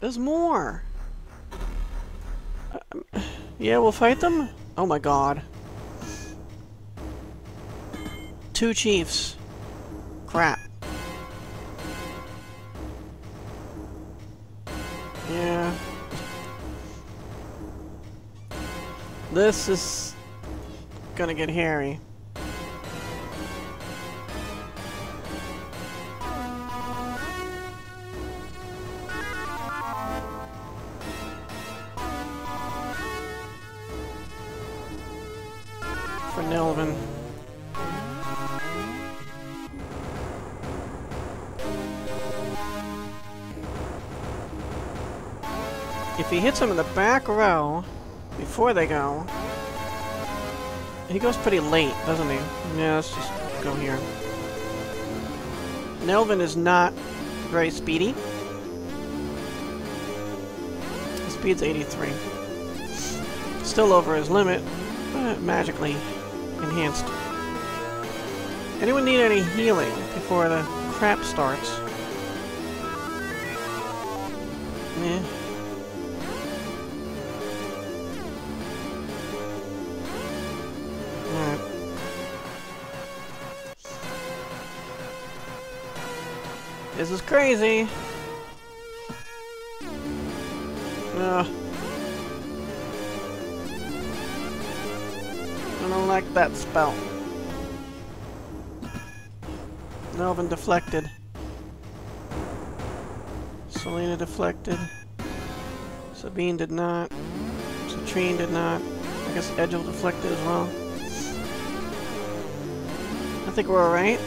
There's more! Yeah, we'll fight them? Oh my god. 2 chiefs. Crap. Yeah. This is gonna get hairy. For Nelvin. If he hits him in the back row before they go, he goes pretty late, doesn't he? Yeah, let's just go here. Nelvin is not very speedy. His speed's 83. Still over his limit, but magically enhanced. Anyone need any healing before the crap starts? Yeah. Alright. This is crazy. Ugh. I don't like that spell. Nelvin deflected. Selena deflected. Sabine did not. Citrine did not. I guess Edgel deflected as well. I think we're alright.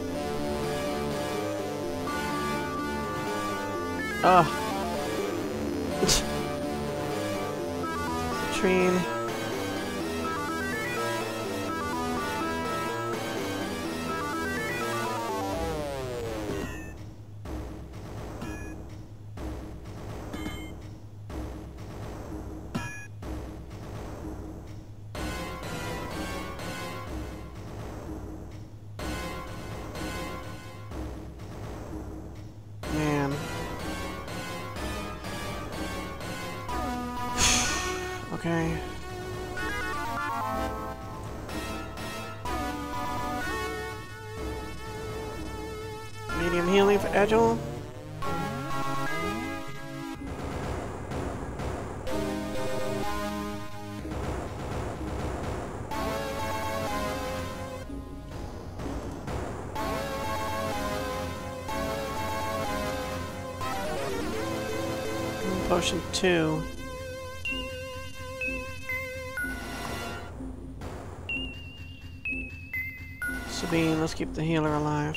Oh. Citrine. Man. Okay. Medium healing for Edgel. Potion 2. Sabine, let's keep the healer alive.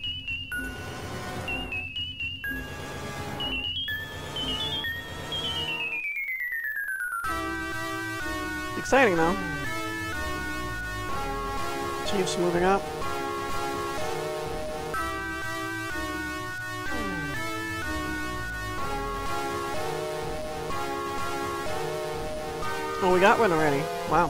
Exciting though. Chiefs moving up. Oh, we got one already. Wow.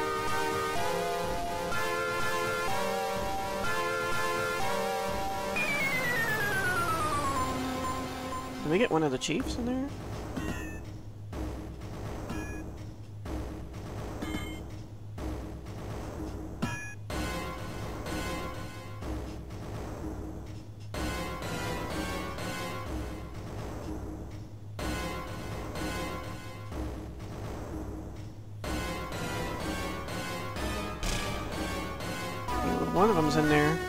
Did we get one of the chiefs in there? One of them's in there.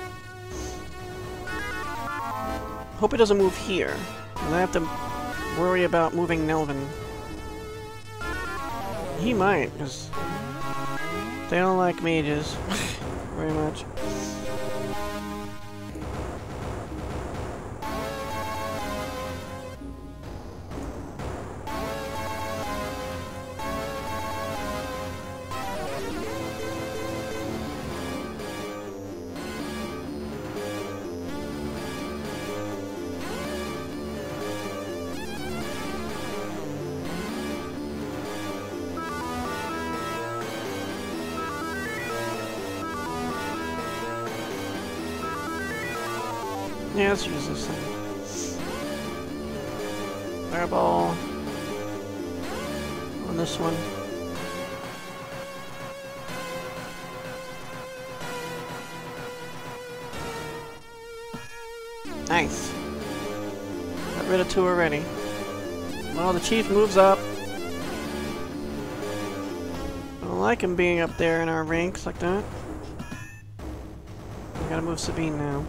Hope it doesn't move here. And I have to worry about moving Nelvin. He might, because they don't like mages very much. Yeah, let's use this thing. Fireball on this one. Nice. Got rid of 2 already. Well, the chief moves up. I don't like him being up there in our ranks like that. I gotta move Sabine now.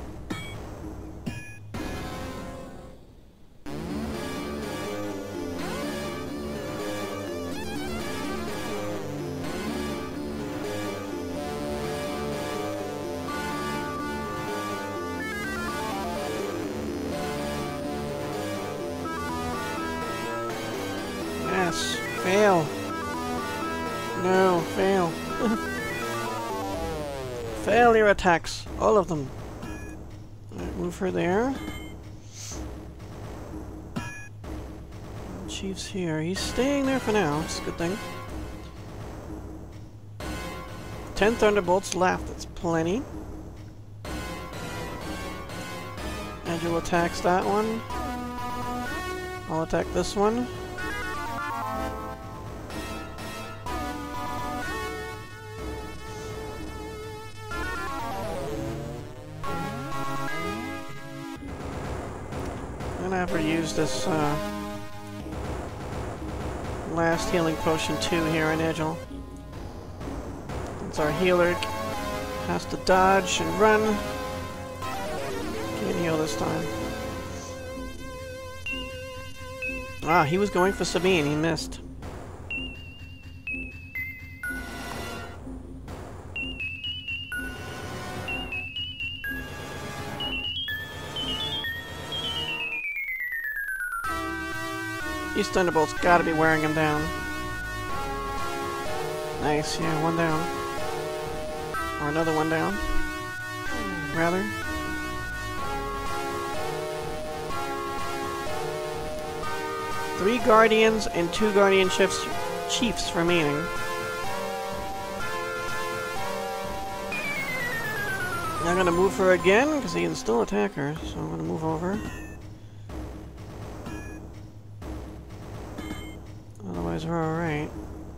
Yes, fail. No, fail. Failure attacks, all of them. Alright, move her there. Chief's here. He's staying there for now. It's a good thing. 10 Thunderbolts left. That's plenty. Agile attacks that one. I'll attack this one. I'm gonna have her use this last healing potion 2 here on Agile. It's our healer. Has to dodge and run. Can't heal this time. Ah, he was going for Sabine. He missed. These Thunderbolts gotta be wearing him down. Nice, yeah, 1 down. Or another 1 down. Rather. Three Guardians and 2 Guardian Chiefs remaining. I'm gonna move her again, because he can still attack her, so I'm gonna move over. Otherwise we're alright.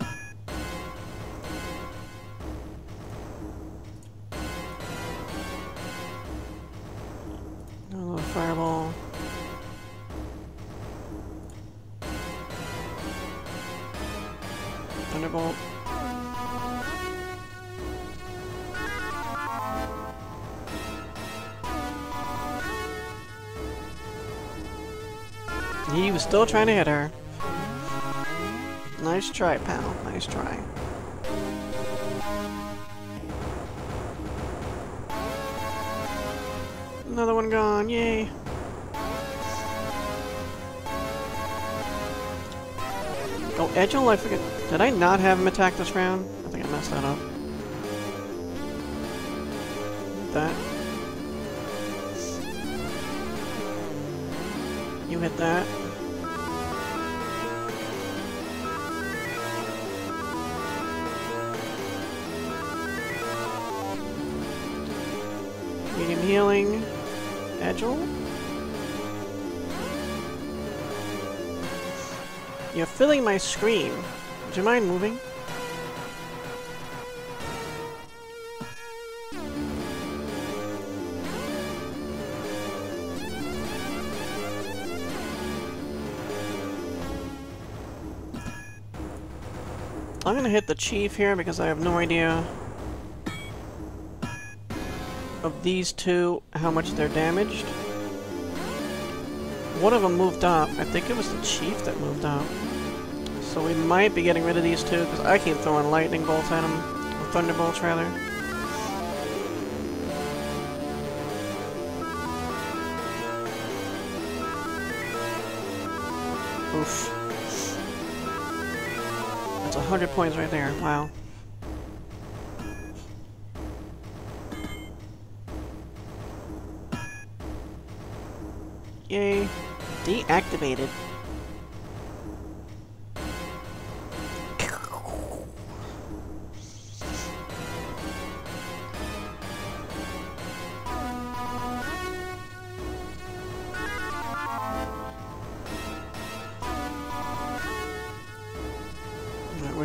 A little fireball. Thunderbolt. He was still trying to hit her. Nice try, pal. Nice try. Another one gone. Yay. Oh, Agile, I forget. Did I not have him attack this round? I think I messed that up. That. You hit that. Medium healing. Agile. You're filling my screen. Would you mind moving? I'm gonna hit the chief here because I have no idea of these two, how much they're damaged. One of them moved up. I think it was the chief that moved up. So we might be getting rid of these two, because I keep throwing lightning bolts at them. Or thunderbolts, rather. Oof. That's 100 points right there. Wow. Yay. Deactivated.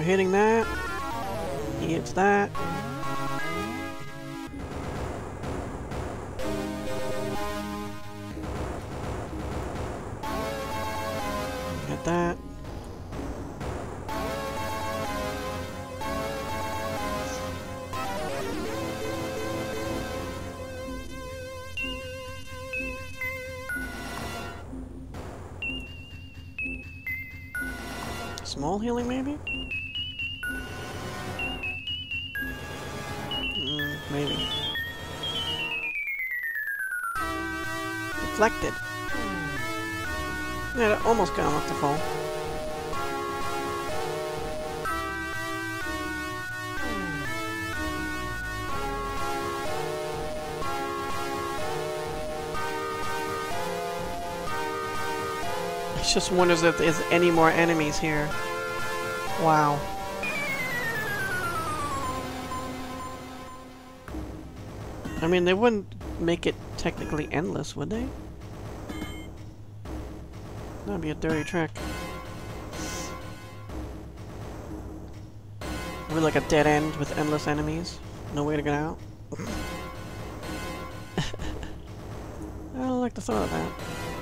hitting that. He hits that. Hit that. Small healing, maybe? Maybe. Deflected. Yeah, that almost got him up to full. I just wonders if there's any more enemies here. Wow. I mean, they wouldn't make it technically endless, would they? That'd be a dirty trick. Would like a dead end with endless enemies? No way to get out? I don't like the thought of that.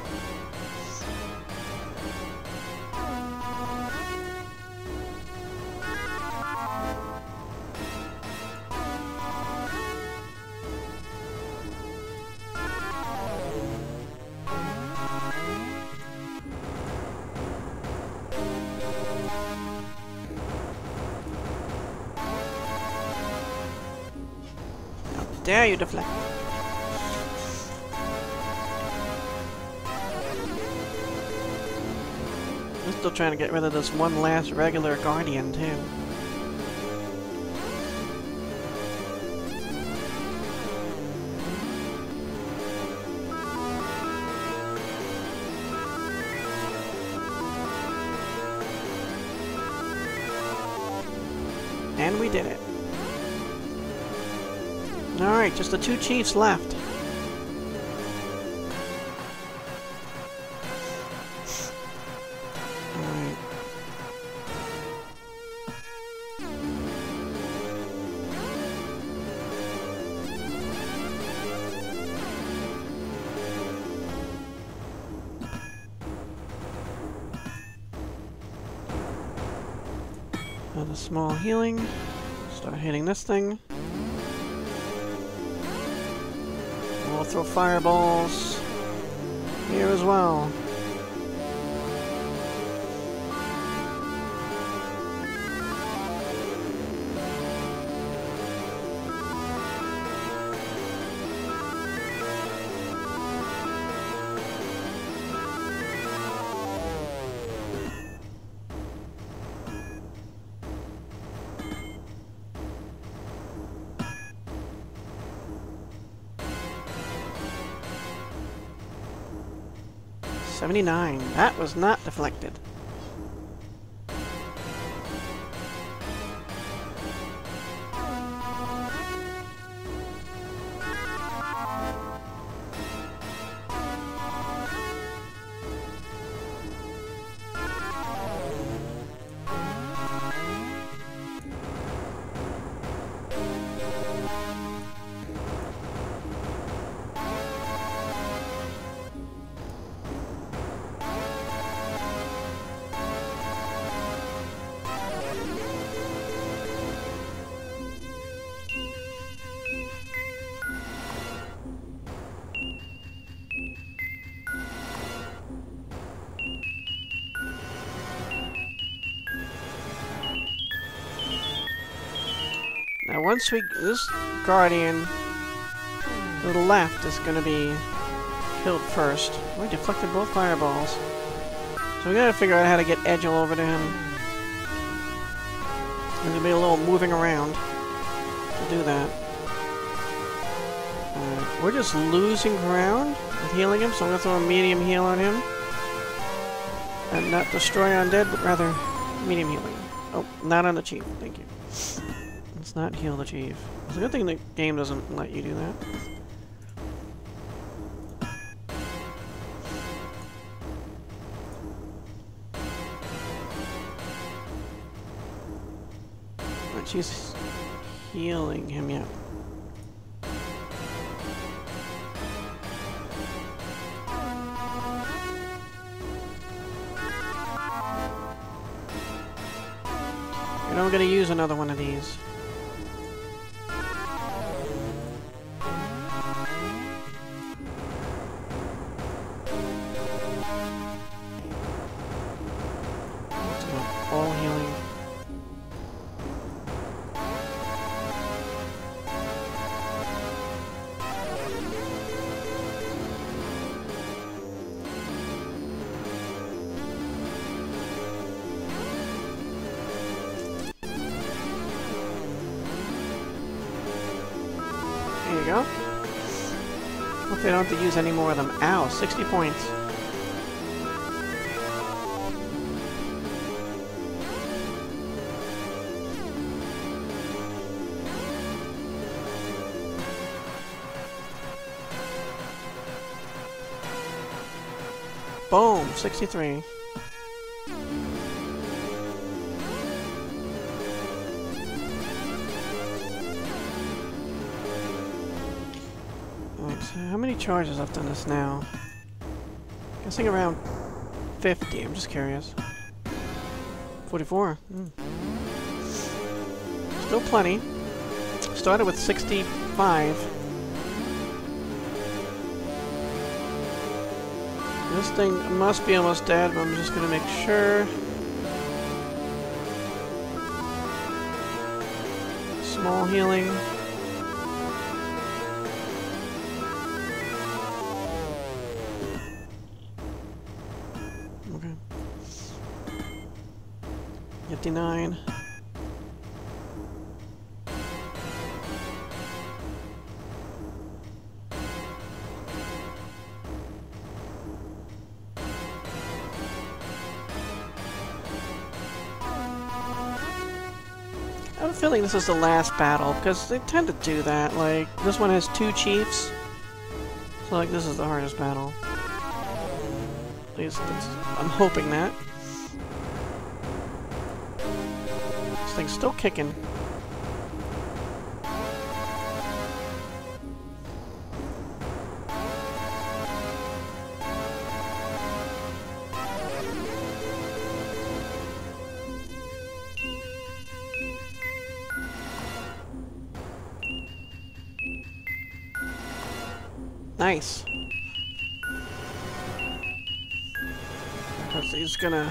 Dare you deflect? I'm still trying to get rid of this one last regular guardian too. And we did it. Alright, just the two chiefs left. Alright. Another small healing. Start hitting this thing. We'll throw fireballs here as well. $79. That was not deflected. Now once this guardian to the left is going to be killed first. We deflected both fireballs. So we gotta figure out how to get Edgel over to him. There's gonna be a little moving around to do that. We're just losing ground with healing him, so I'm gonna throw a medium heal on him. And not destroy undead, but rather medium healing. Oh, not on the chief, thank you. Let's not heal the chief. It's a good thing the game doesn't let you do that. Alright, she's healing him, yeah. And I'm gonna use another one of these. All healing. There you go. Hopefully I don't have to use any more of them. Ow, 60 points. Boom, 63. Alright, so how many charges left on this now? Guessing around 50, I'm just curious. 44. Still plenty. Started with 65. This thing must be almost dead, but I'm just gonna make sure. Small healing. Okay. 59. I have a feeling this is the last battle, because they tend to do that. Like, this one has 2 chiefs. So, like, this is the hardest battle. At least, I'm hoping that. This thing's still kicking. Nice. He's gonna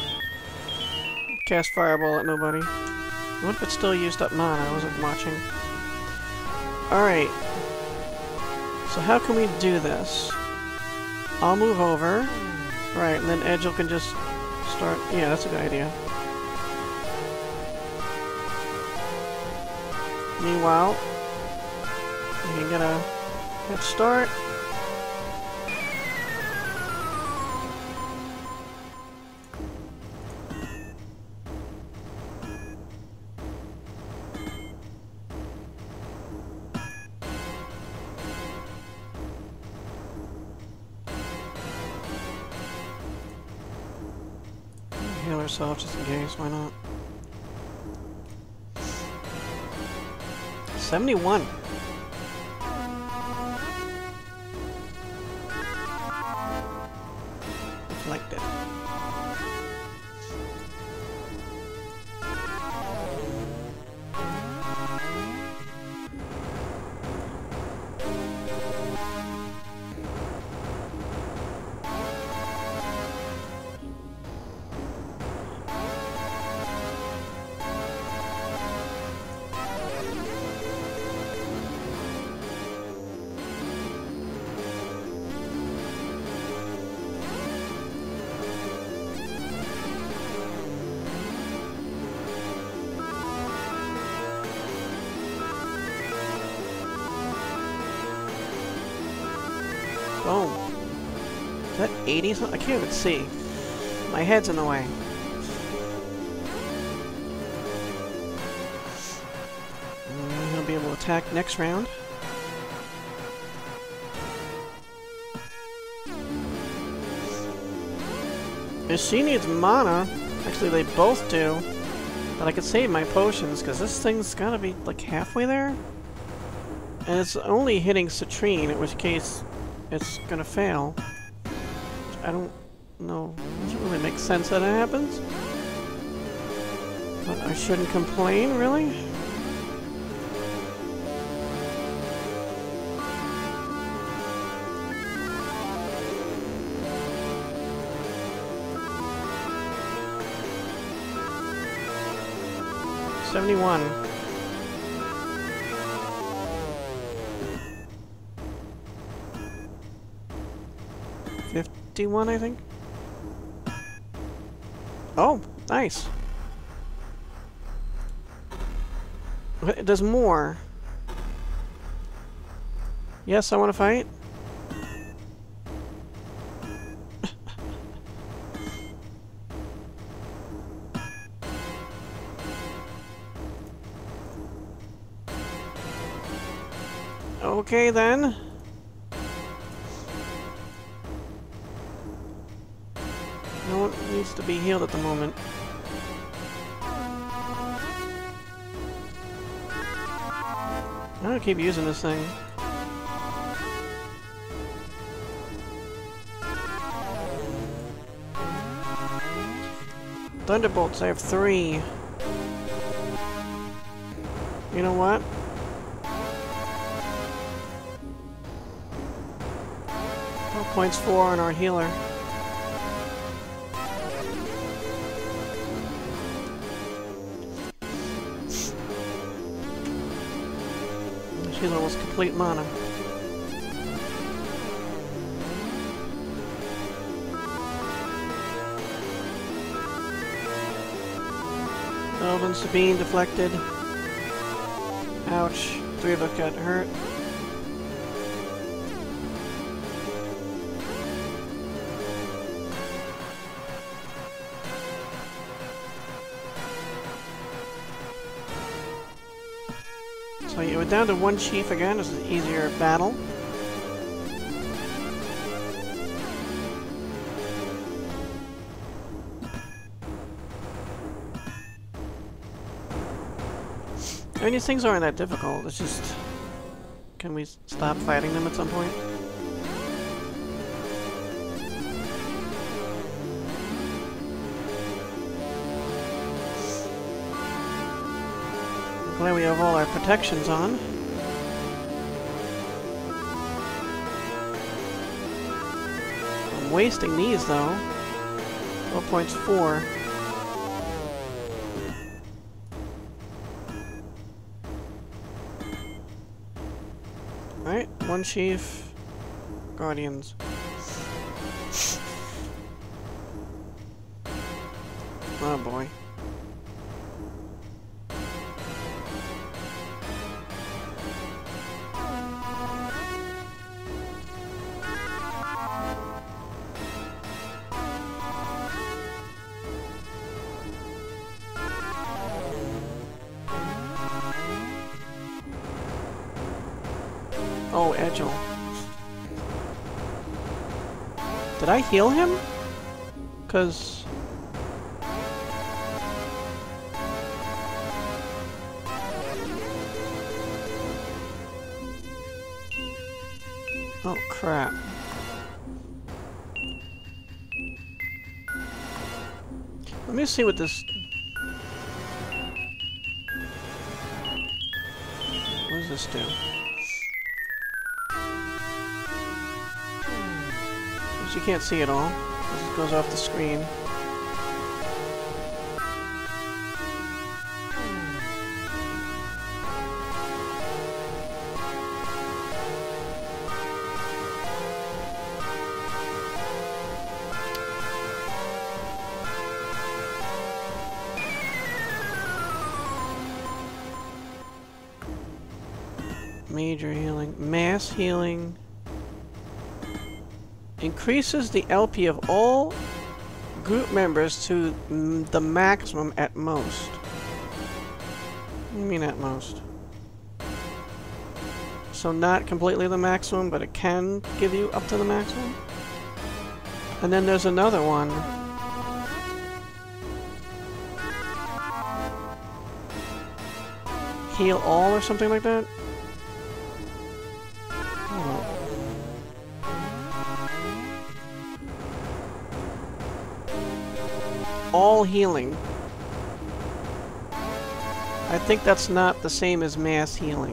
cast Fireball at nobody. What if it still used up mana? I wasn't watching. Alright. So how can we do this? I'll move over. Right, and then Edgel can just start... Yeah, that's a good idea. Meanwhile, we can get a head start. Heal ourselves just in case, why not? 71. Reflected. Boom. Is that 80 something? I can't even see. My head's in the way. He'll be able to attack next round. If she needs mana, actually they both do. But I could save my potions, because this thing's gotta be, like, halfway there? And it's only hitting Citrine, in which case it's gonna fail. I don't know. It doesn't really make sense that it happens. But I shouldn't complain, really? $71. $51, I think. Oh, nice. It does more. Yes, I want to fight. Okay, then. No one needs to be healed at the moment. I'm gonna keep using this thing. Thunderbolts, I have 3. You know what? Points 4 on our healer. This healer was complete mana. Elvin, Sabine deflected. Ouch. 3 of us got hurt. So yeah, we're down to 1 chief again. This is an easier battle. I mean, these things aren't that difficult. It's just... Can we stop fighting them at some point? Glad we have all our protections on. I'm wasting these though. 4. Alright, 1 chief. Guardians. Oh boy. Oh, Edgel. Did I heal him? 'Cause... Oh, crap. Let me see what this... What does this do? You can't see it all. This goes off the screen. Major healing. Mass healing. Increases the LP of all group members to the maximum at most. What do you mean at most? So not completely the maximum, but it can give you up to the maximum? And then there's another one. heal all or something like that? All healing. I think that's not the same as mass healing.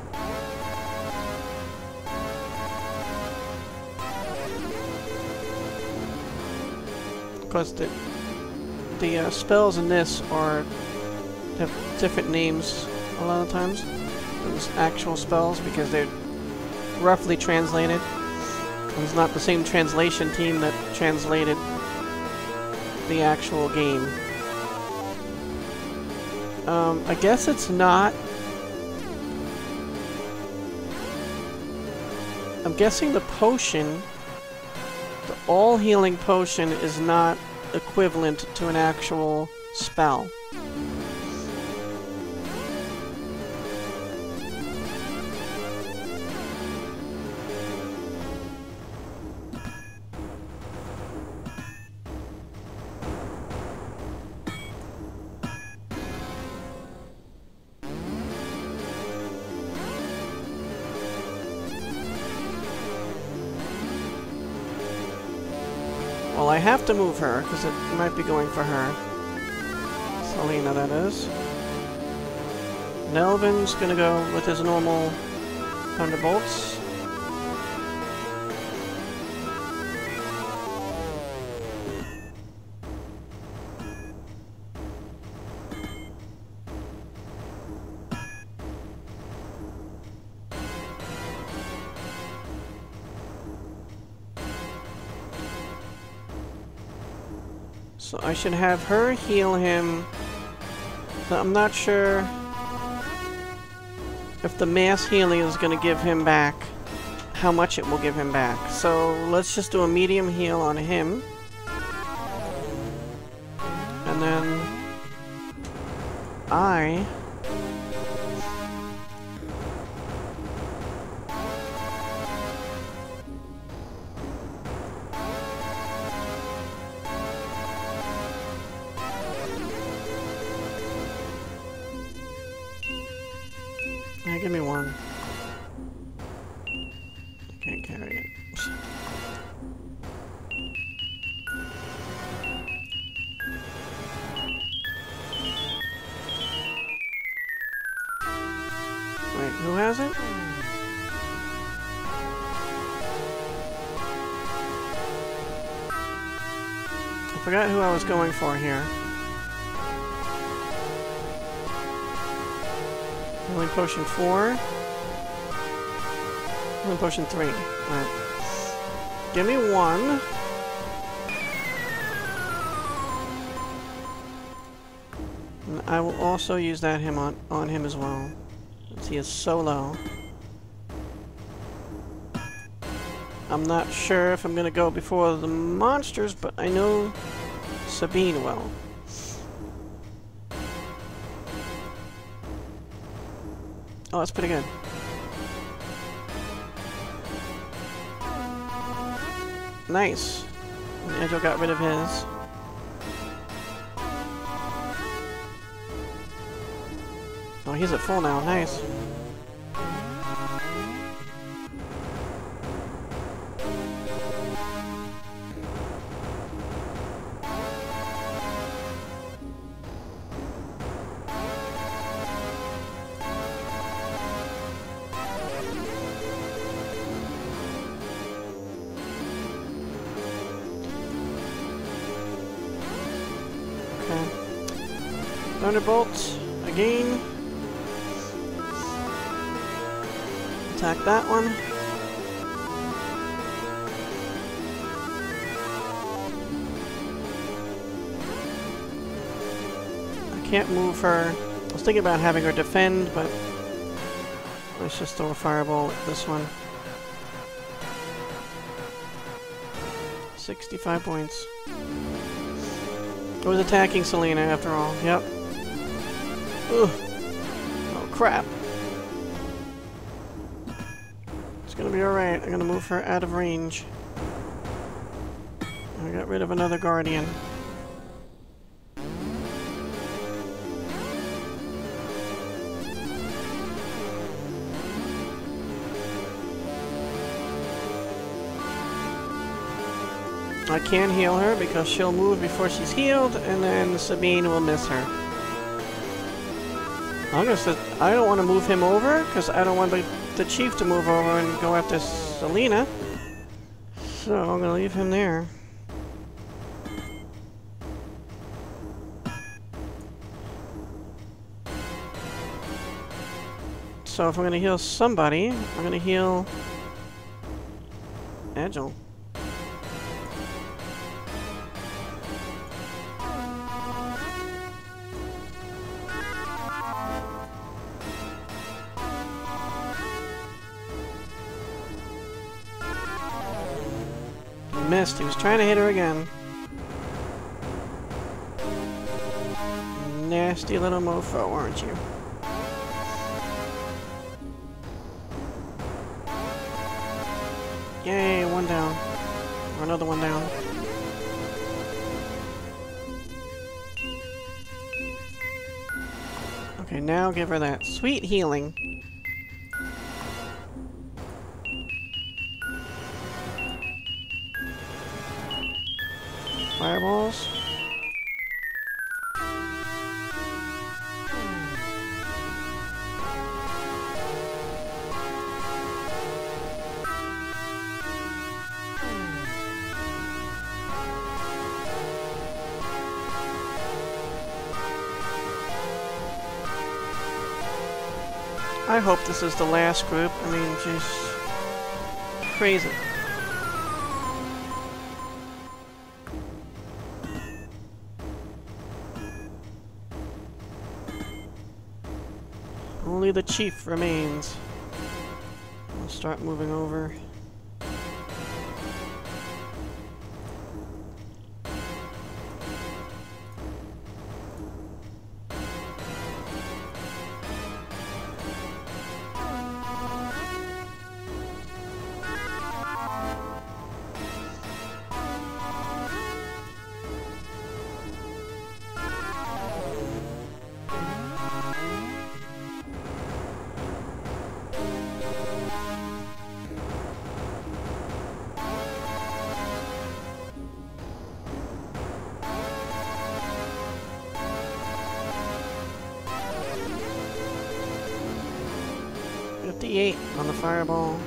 Because the spells in this have different names a lot of times than the actual spells because they're roughly translated. And it's not the same translation team that translated the actual game. I guess it's not. I'm guessing the potion, the all healing potion, is not equivalent to an actual spell. Well, I have to move her, because it might be going for her. Selena, that is. Nelvin's gonna go with his normal Thunderbolts. So I should have her heal him. So I'm not sure if the mass healing is going to give him back, how much it will give him back. So let's just do a medium heal on him. And then yeah, give me one. Can't carry it. Wait, who has it? I forgot who I was going for here. Healing Potion 4. Healing Potion 3. Alright. Give me one. And I will also use that on him as well. Since he is so low. I'm not sure if I'm gonna go before the monsters, but I know Sabine will. Oh, that's pretty good. Nice. Angel got rid of his. Oh, he's at full now. Nice. Thunderbolt again. Attack that one. I can't move her. I was thinking about having her defend, but let's just throw a fireball at this one. 65 points. It was attacking Selena after all. Yep. Ugh. Oh crap. It's gonna be alright. I'm gonna move her out of range. I got rid of another guardian. I can heal her because she'll move before she's healed, and then Sabine will miss her. I don't want to move him over because I don't want the chief to move over and go after Selena. So I'm gonna leave him there. So if I'm gonna heal somebody, I'm gonna heal Agile. Missed. He was trying to hit her again. Nasty little mofo, aren't you? Yay, one down. Or another one down. Okay, now give her that sweet healing. Fireballs. I hope this is the last group. I mean, just crazy. Only the chief remains. I'll start moving over. On the fireball.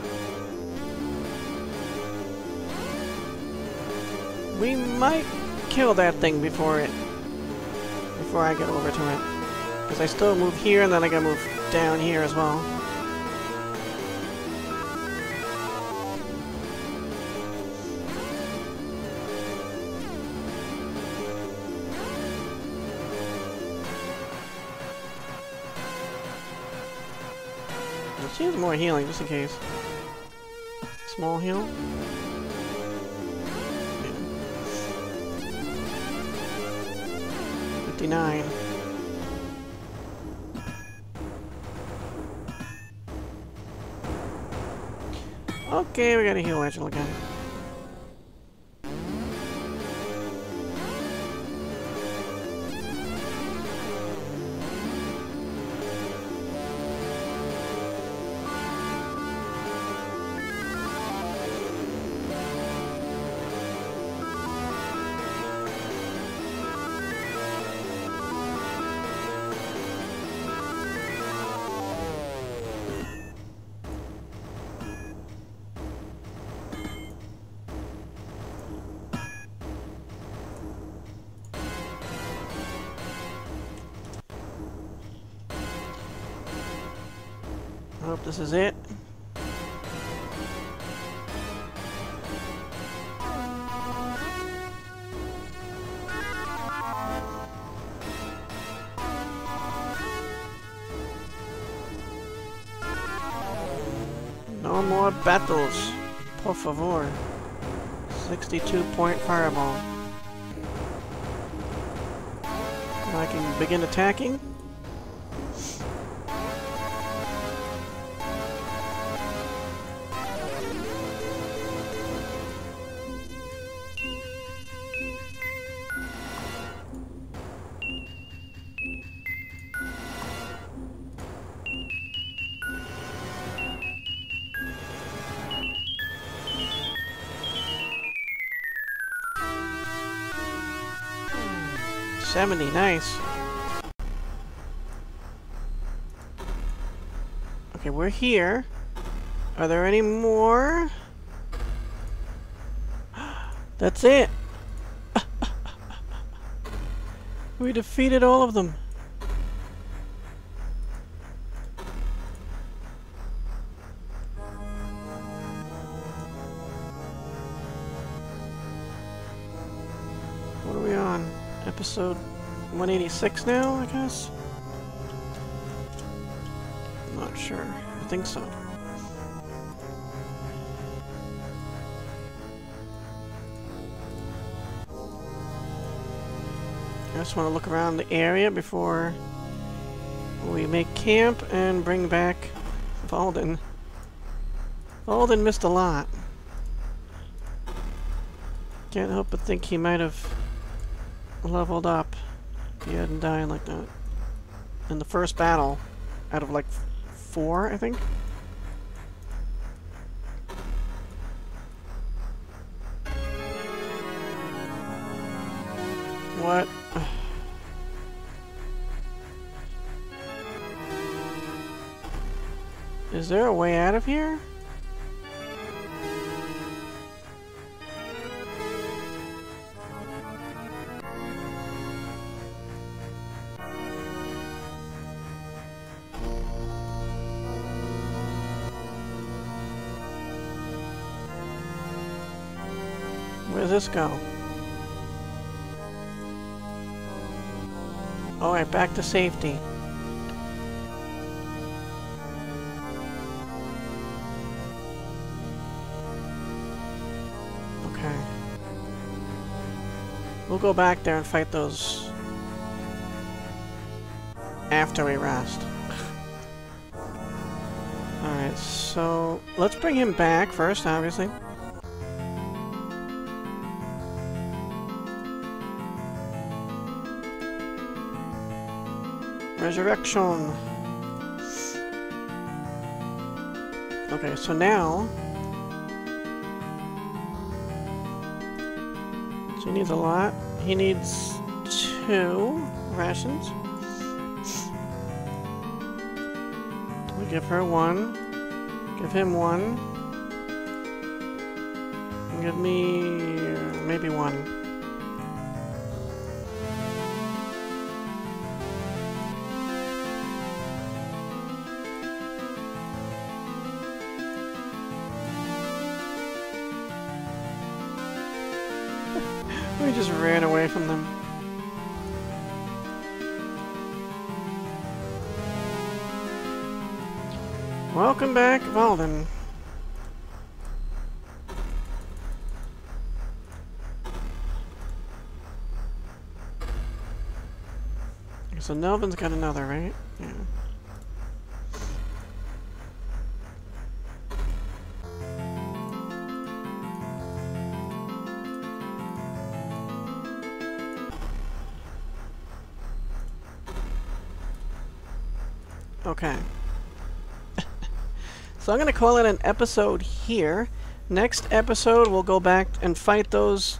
We might kill that thing before I get over to it. Because I still move here and then I gotta move down here as well. She has more healing, just in case. Small heal. Yeah. 59. Okay, we gotta heal Angel again. I hope this is it. No more battles. Por favor. 62-point fireball. Now I can begin attacking. 70, nice. Okay, we're here. Are there any more? That's it! We defeated all of them. What are we on? Episode 186 now, I guess? I'm not sure. I think so. I just want to look around the area before we make camp and bring back Valdyn. Valdyn missed a lot. Can't help but think he might have leveled up if he hadn't died like that. In the first battle, out of like 4, I think? What? Is there a way out of here? Where does this go? Alright, back to safety. Okay. We'll go back there and fight those after we rest. Alright, so let's bring him back first, obviously. Resurrection. Okay, so now so he needs a lot. He needs 2 rations. We give her 1. Give him 1. And give me maybe 1. We just ran away from them. Welcome back, Valdyn. So Nelvin's got another, right? Yeah. Okay. So I'm going to call it an episode here. Next episode, we'll go back and fight those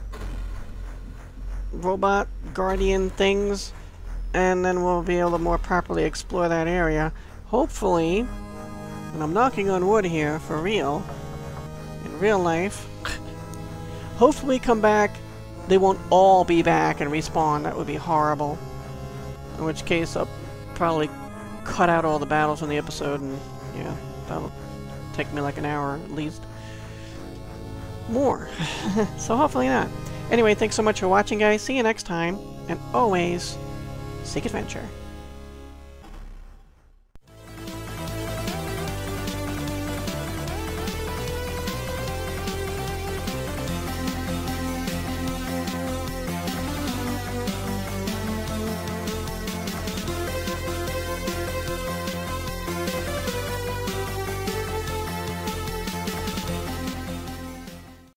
robot guardian things, and then we'll be able to more properly explore that area. Hopefully, and I'm knocking on wood here, for real, in real life, hopefully come back, they won't all be back and respawn. That would be horrible. In which case, I'll probably cut out all the battles from the episode, and yeah, that'll take me like an hour at least. More. So hopefully not. Anyway, thanks so much for watching, guys. See you next time, and always seek adventure.